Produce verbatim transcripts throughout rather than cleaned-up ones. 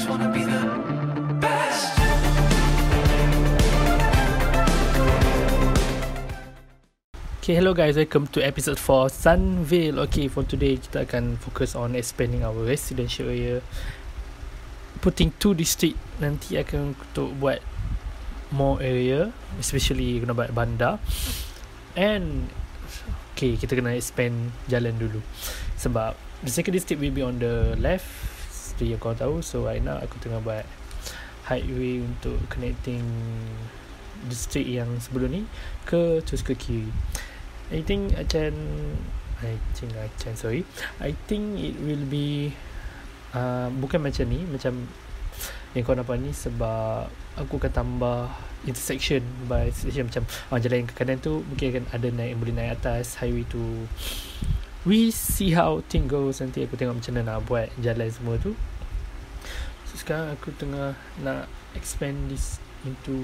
just wanna be the best. Okay, hello guys, welcome to episode four Sunvale. Okay, for today kita akan fokus on expanding our residential area, putting two district. Nanti akan untuk buat more area, especially kena buat bandar. And okay, kita kena expand jalan dulu, sebab the second district will be on the left, seperti yang kau tahu. So right now aku tengah buat highway untuk connecting district yang sebelum ni ke terus ke kiri. I think akan I think akan sorry I think it will be uh, bukan macam ni, macam yang kau nampak ni, sebab aku akan tambah intersection by intersection, macam oh, jalan yang ke kanan tu mungkin akan ada naik, boleh naik atas highway tu. We see how thing goes. Nanti aku tengok macam mana nak buat jalan semua tu. So sekarang aku tengah nak expand this into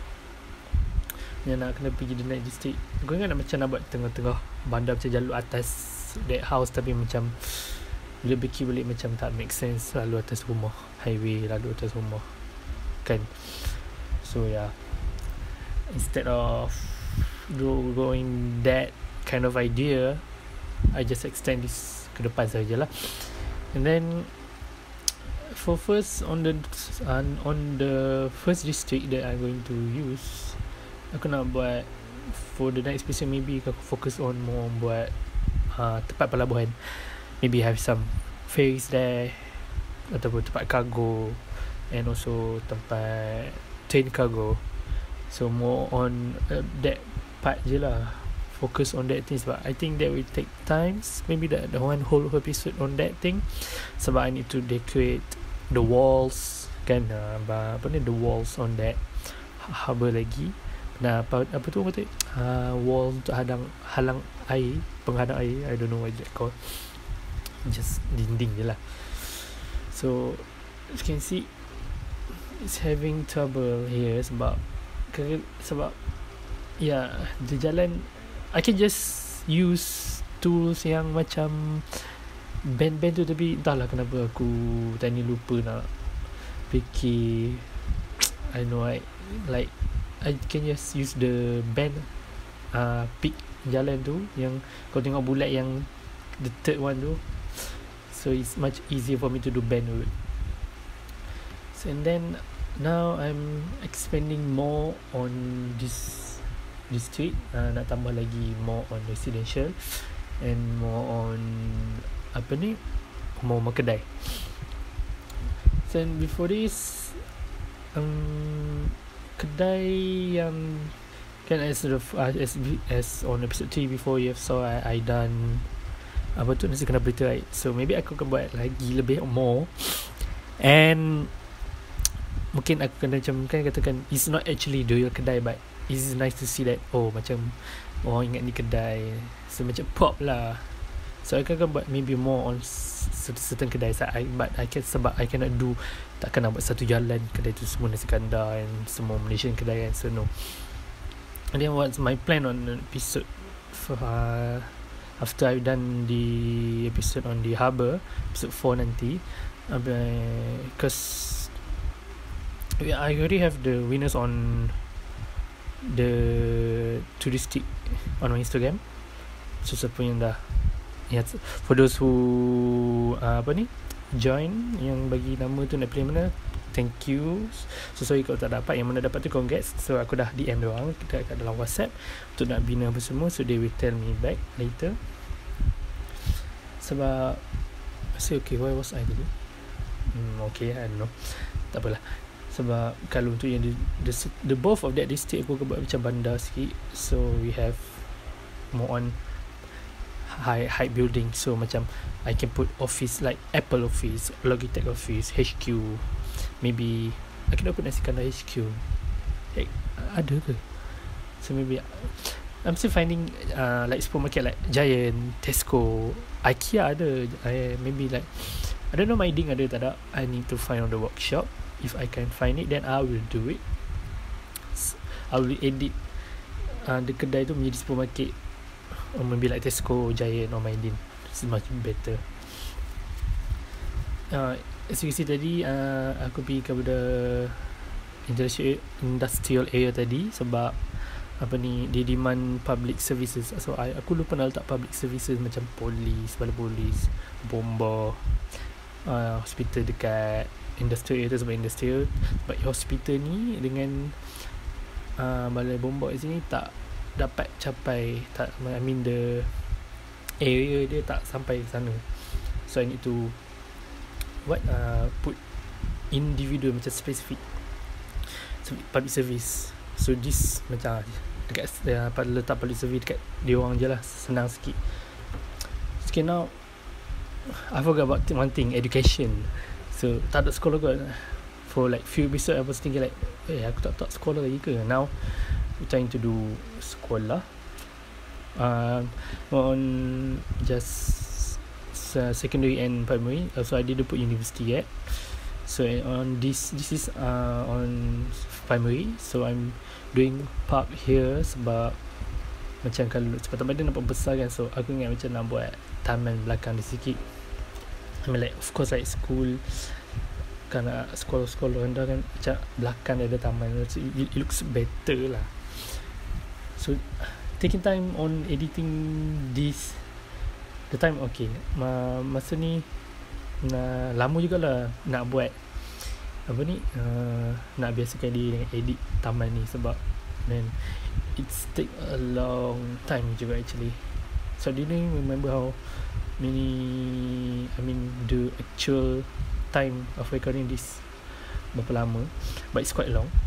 yang nak kena pergi the night district. Aku ingat nak macam nak buat tengah-tengah bandar, macam jalur atas that house, tapi macam bila fikir balik macam tak make sense, lalu atas rumah highway, lalu atas rumah kan. So yeah, instead of go, going that kind of idea, I just extend this ke depan sajalah. And then for first on the on, on the first district that I'm going to use, aku nak buat for the next episode, maybe aku fokus on more buat uh, tempat pelabuhan. Maybe have some ferries there, ataupun tempat cargo, and also tempat train cargo. So more on uh, that part je lah, focus on that things. But I think that will take times, maybe the, the one whole episode on that thing, sebab I need to decorate the walls kan, uh, apa ni, the walls on that harbour lagi. Nah, apa, apa tu kata uh, wall untuk hadang, halang air, penghadang air, I don't know what that called, just dinding je lah. So you can see it's having trouble here, sebab sebab yeah, the jalan I can just use tools yang macam bend-bend tu, tapi entahlah kenapa aku tadi lupa nak fikir. I know I like I can just use the bend uh, pick jalan tu, yang kau tengok bulat yang the third one tu. So it's much easier for me to do bend road. So, and then now I'm expanding more on this district, uh, nak tambah lagi more on residential and more on apa ni, more, more kedai. So before this um, kedai yang kan, as the uh, as, as on episode three before you have saw I, I done apa tu, nasi kena berita, right? So maybe aku akan buat lagi lebih more, and mungkin aku kena macam kan katakan it's not actually the real kedai, but it's nice to see that oh macam orang ingat ni kedai, so macam pop lah. So aku akan buat maybe more on certain kedai, so I, but I can, sebab I cannot do, takkan nak buat satu jalan kedai tu semua nasi kandar and semua Malaysian kedai kan, so no. And then what's my plan on episode for, uh, after I've done the episode on the harbour, episode four nanti, because uh, I already have the winners on the touristic on my Instagram. So siapa yang dah, yeah, for those who uh, apa ni join, yang bagi nama tu nak pilih mana, thank you. So sorry kalau tak dapat, yang mana dapat tu congrats. So aku dah D M diorang kita kat dalam WhatsApp untuk nak bina apa semua, so they will tell me back later. Sebab I say okay, why was I tadi hmm, okay, I don't know, tak apalah. Sebab kalau untuk yang the, the, the both of that district aku akan buat macam bandar sikit. So we have more on high high building, so macam I can put office like Apple office, Logitech office, H Q, maybe I can put nasi kandar H Q. Eh, ada ke? So maybe I'm still finding uh, like supermarket like Giant, Tesco, IKEA ada. I, maybe like I don't know my ding ada tak ada. I need to find on the workshop. If I can find it, then I will do it. I will edit uh, the kedai tu menjadi supermarket, or maybe like Tesco, Giant or Maidin. It's much better. Uh, as you see tadi, uh, aku pergi kepada industrial, industrial area tadi sebab apa ni, dia demand public services. So I, aku lupa nak letak public services macam polis, balai polis, bomba, uh, hospital dekat industrial area tu. Sebab industrial, sebab hospital ni dengan uh, balai bomba kat sini tak dapat capai, tak, I mean the area dia tak sampai ke sana. So I need to what uh, put individual macam specific public service. So this macam dekat uh, letak public service dekat dia orang je lah, senang sikit. Okay, now I forgot about one thing, education. So tak ada sekolah kot. For like few episode I was thinking like, eh aku tak tak sekolah lagi ke. Now I'm trying to do sekolah, um, on just uh, secondary and primary. uh, So I didn't put university yet. So on this this is uh, on primary. So I'm doing park here sebab macam kalau cepat-cepat dia nampak besar kan. So aku ingat macam nak buat taman belakang dia sikit. I mean like of course like school, kerana sekolah-sekolah rendah kan macam belakang dia ada taman. So it, it looks better lah. So taking time on editing this, the time okay. Ma, masa ni na, lama jugalah nak buat apa ni, uh, nak biasakan diri dengan edit taman ni sebab man, it's take a long time juga actually. So I didn't remember how many, I mean the actual time of recording this berapa lama, but it's quite long.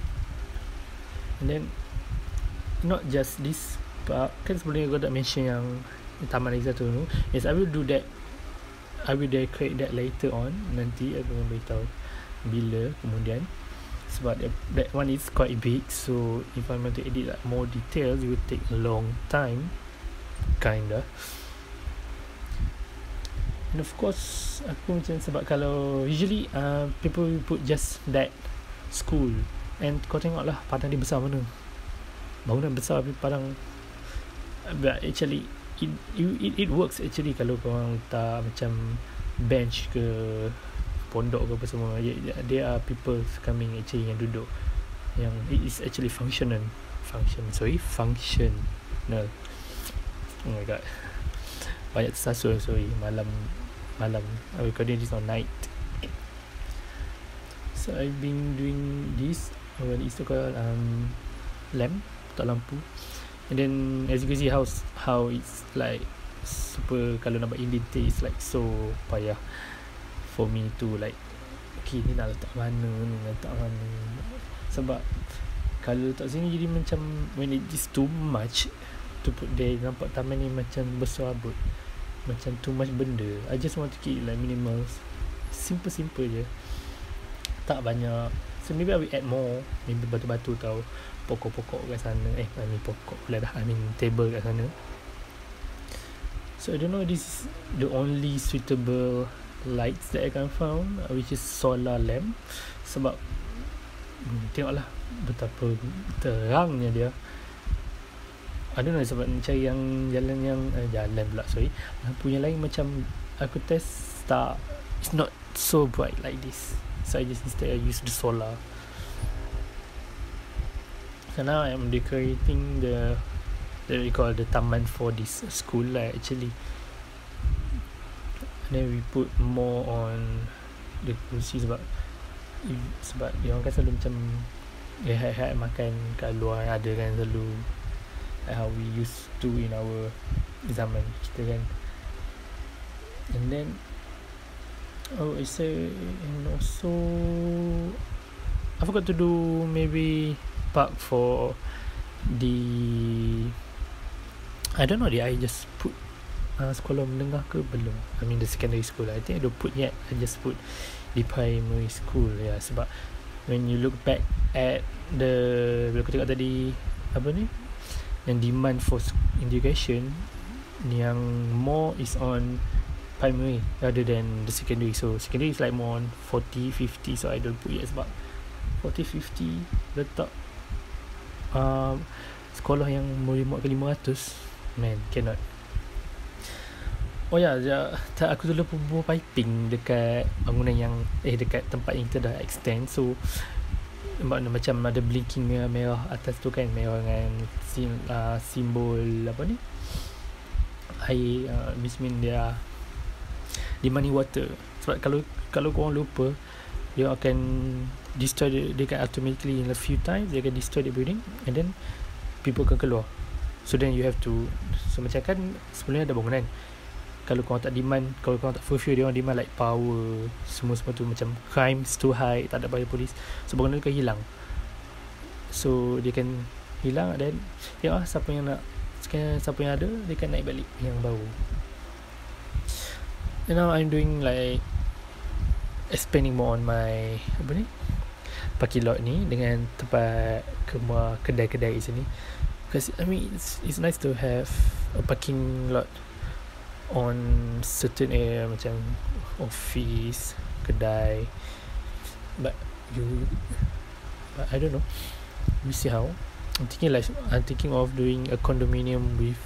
And then not just this part, kan sebelum ni aku dah mention yang Taman Rizal tu. Yes, I will do that, I will decorate that later on. Nanti aku akan beritahu bila kemudian, sebab that, that one is quite big. So if I want to edit like more details, it will take a long time kinda. And of course aku macam, sebab kalau usually uh, people will put just that school, and kau tengok lah padang dia besar mana, bangunan besar tapi padang. But actually it, it, it works actually kalau korang letak macam bench ke pondok ke apa semua. There are people coming actually yang duduk, yang it is actually functional function sorry functional. Oh my god, banyak tersasul, sorry. Malam Malam I'm recording this on night. So I've been doing this when it's called um, lamp, tak lampu. And then as you can see how how it's like super, kalau nak buat indicate it's like so payah for me to like, okay ni nak letak mana, ni nak letak mana. Sebab kalau letak sini jadi macam, when it is too much to put there, nampak taman ni macam besar abut, macam too much benda. I just want to keep like minimal, simple-simple je, tak banyak. So maybe I will add more, maybe batu-batu tau, pokok-pokok kat sana. Eh, I mean pokok pula dah, I mean table kat sana. So I don't know, this is the only suitable lights that I can found, which is solar lamp. Sebab hmm, tengoklah betapa terangnya dia. I don't know, sebab cari yang jalan yang eh, jalan pula sorry lampu yang lain macam aku test tak, it's not so bright like this. So I just instead I use the solar. So now I'm decorating the, that we call the taman for this school lah actually. And then we put more on the kursi sebab sebab dia orang kan selalu macam rehat-rehat makan kat luar ada kan, selalu like how we used to in our zaman kita kan. And then oh I say, and also I forgot to do maybe park for the, I don't know, did I just put uh, sekolah menengah ke belum, I mean the secondary school. I think I don't put yet, I just put the primary school. Ya, yeah, sebab when you look back at the, bila aku tengok tadi apa ni, yang demand for education yang more is on primary rather than the secondary. So secondary is like more on forty fifty, so I don't put yet sebab forty fifty letak um, sekolah yang murid muat ke lima ratus, man, cannot. Oh ya, ya tak, aku tu lupa buat piping dekat bangunan yang eh dekat tempat yang kita dah extend. So makna macam ada blinking merah atas tu kan, merah dengan sim, uh, simbol apa ni, air, uh, which mean dia demanding water. Sebab kalau kalau korang lupa, dia akan destroy the, dia akan automatically in a few times dia akan destroy the building, and then people akan keluar. So then you have to, so macam kan sebenarnya ada bangunan, kalau korang tak demand, kalau korang tak fulfill, dia orang demand like power, semua-semua tu macam crimes too high, tak ada bayar polis, so bangunan tu akan hilang. So dia akan hilang, dan ya siapa yang nak, siapa yang ada, dia akan naik balik yang baru. And now I'm doing like expanding more on my apa ni, parking lot ni dengan tempat kemah kedai-kedai di sini. Because I mean it's, it's nice to have a parking lot on certain area macam office, kedai, but you but I don't know, we see how. I'm thinking like I'm thinking of doing a condominium with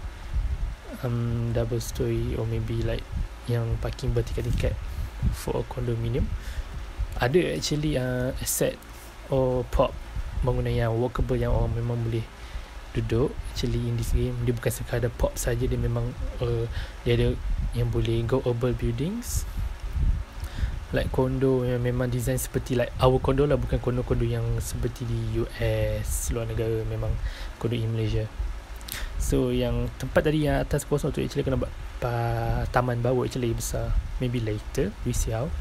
um double story, or maybe like yang parking bertingkat-tingkat for a condominium. Ada actually uh, asset or prop bangunan yang walkable yang orang memang boleh duduk. Actually in this game dia bukan sekadar pop saja, dia memang uh, dia ada yang boleh go over buildings, like condo yang memang design seperti like our condo lah, bukan condo-condo yang seperti di U S, luar negara, memang condo in Malaysia. So yang tempat tadi yang atas kosong tu actually kena buat uh, taman baru actually besar, maybe later we see how.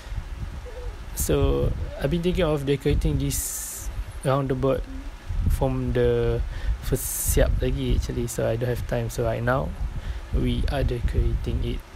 So I've been thinking of decorating this roundabout from the first siap lagi actually, so I don't have time. So right now we are decorating it.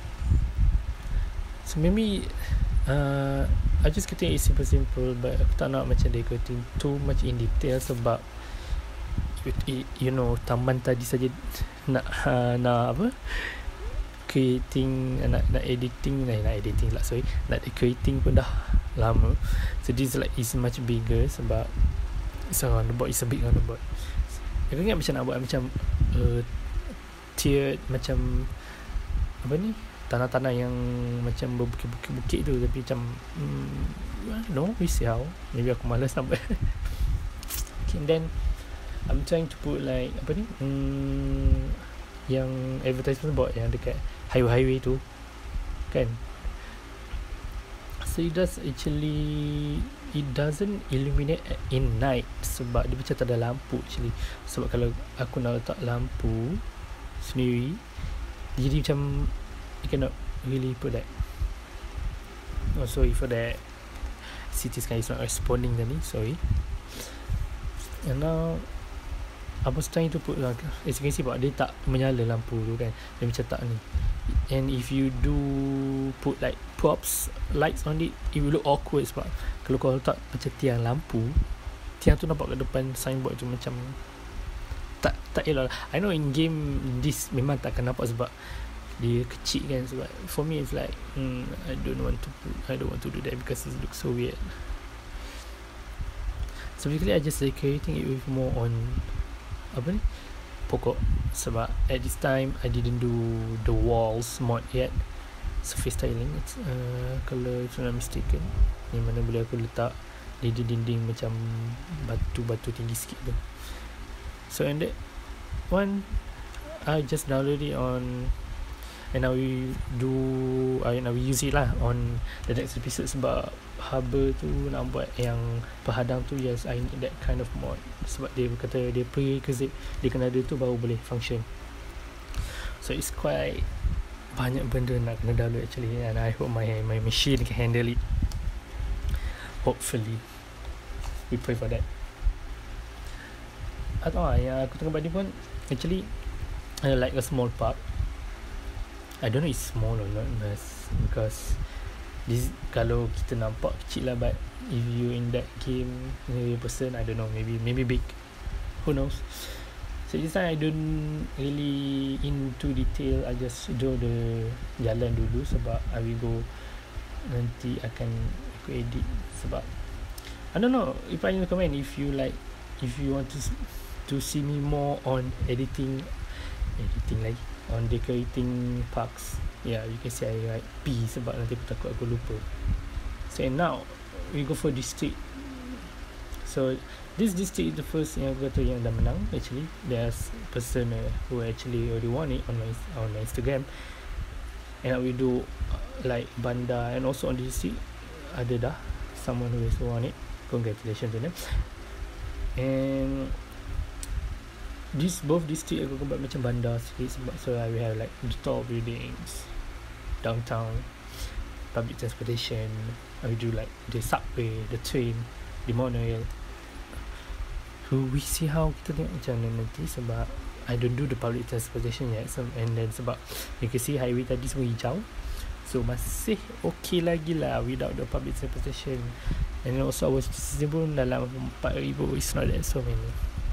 So maybe uh, I just getting it simple-simple, but aku tak nak macam decorating too much in detail, sebab you, you know taman tadi saja nak uh, nak apa creating, nak nak editing, nak, nak editing lah sorry nak decorating pun dah lama. So this like is much bigger, sebab it's a roundabout, it's a big roundabout. Aku ingat macam nak buat macam uh, tiered, macam apa ni, tanah-tanah yang macam berbukit-bukit tu, tapi macam mm, no, we see how. Maybe aku malas nak buat. Okay, and then I'm trying to put like apa ni, mm, yang advertisement board yang dekat highway-highway tu kan. So it does actually, it doesn't illuminate in night, sebab dia macam tak ada lampu actually. Sebab kalau aku nak letak lampu sendiri, jadi macam you cannot really put that. Oh, sorry for that, C T scan is not responding tadi, sorry. And now I was trying to put, uh, as you can see, dia tak menyala lampu tu kan, dia macam tak ni. And if you do put like props, lights on it, it will look awkward. Sebab kalau kau letak macam tiang lampu, tiang tu nampak kat depan signboard tu macam tak tak elok. I know in game this memang tak akan nampak sebab dia kecil kan. Sebab for me it's like hmm, I don't want to put, I don't want to do that because it looks so weird. So basically I just decorating it with more on apa ni, pokok. Sebab at this time I didn't do the walls mod yet, surface tiling. It's, uh, kalau if I'm not mistaken, yang mana boleh aku letak dinding-dinding macam batu-batu tinggi sikit tu. So and that one I just download it on, and now we do I now we use it lah on the next episode. Sebab harbor tu nak buat yang penghadang tu, yes I need that kind of mod. Sebab dia kata dia prerequisite, dia kena ada tu baru boleh function. So it's quite banyak benda nak kena download actually, and I hope my my machine can handle it. Hopefully we pray for that. Atau ah, yang aku tengah buat ni pun actually uh, like a small park. I don't know it's small or not, because this, kalau kita nampak kecil lah, but if you in that game maybe person, I don't know, maybe maybe big, who knows. So this time I don't really into detail, I just draw the jalan dulu, sebab I will go nanti akan aku edit. Sebab I don't know if I recommend, if you like, if you want to to see me more on editing editing lagi on decorating parks. Yeah, you can see I write P sebab nanti aku takut aku lupa. So and now we go for district. So this district is the first yang aku kata yang dah menang. Actually there's person uh, who actually already won it on my on my Instagram. And we do uh, like bandar, and also on the district ada dah someone who has won it. Congratulations to them. And this both district aku buat macam bandar sikit sebab so I will have like the tall buildings, downtown, public transportation. I will do like the subway, the train, the monorail. So we see how kita tengok macam mana nanti sebab I don't do the public transportation yet. So, and then sebab you can see highway tadi semua hijau, so masih okay lagi lah without the public transportation. And then also our citizen pun dalam empat ribu, it's not that so many.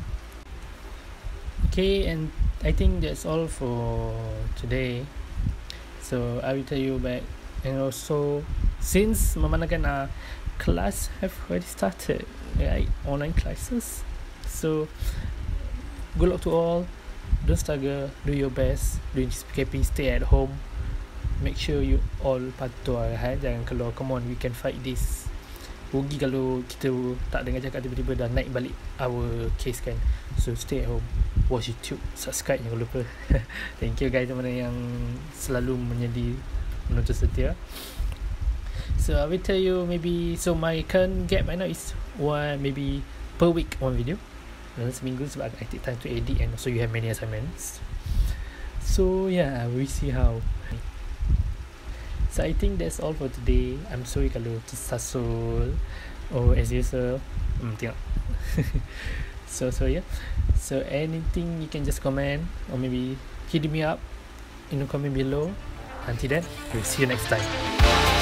Okay, and I think that's all for today. So I will tell you back. And also since memandangkan uh, class have already started, right, online classes, so good luck to all. Don't struggle, do your best during this P K P, stay at home, make sure you all patuh lah, jangan keluar. Come on, we can fight this. Rugi kalau kita tak dengar cakap tiba-tiba dah naik balik our case kan. So stay at home, watch YouTube, subscribe jangan lupa. Thank you guys teman yang selalu menjadi menonton setia. So I will tell you maybe, so my current gap right now is one, maybe per week one video dalam seminggu sebab I take time to edit, and also you have many assignments. So yeah, we see how. So I think that's all for today. I'm sorry kalau tersasul or as usual. Hmm, tengok. so so yeah. So anything you can just comment or maybe hit me up in the comment below. Until then, we'll see you next time.